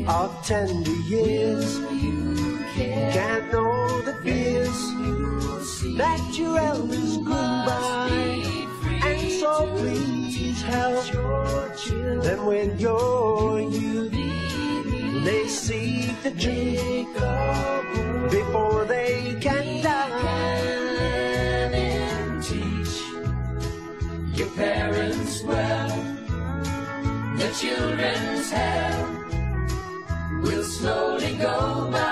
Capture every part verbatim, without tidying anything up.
of tender years. Can't know the fears that your elders grew by. And so please help them with your youth. They seek the truth before they can die. And teach your parents well. The children's hell will slowly go by.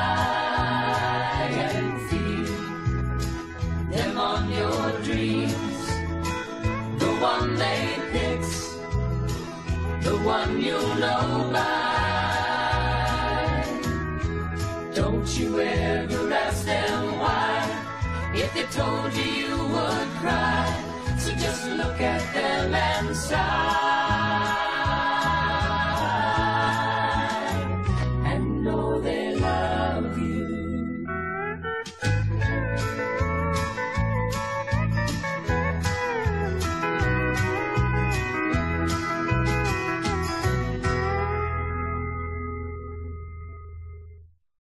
And feed them on your dreams. The one they pick, the one you'll know by. Don't you ever ask them why. If they told you, you would cry. So just look at them and sigh.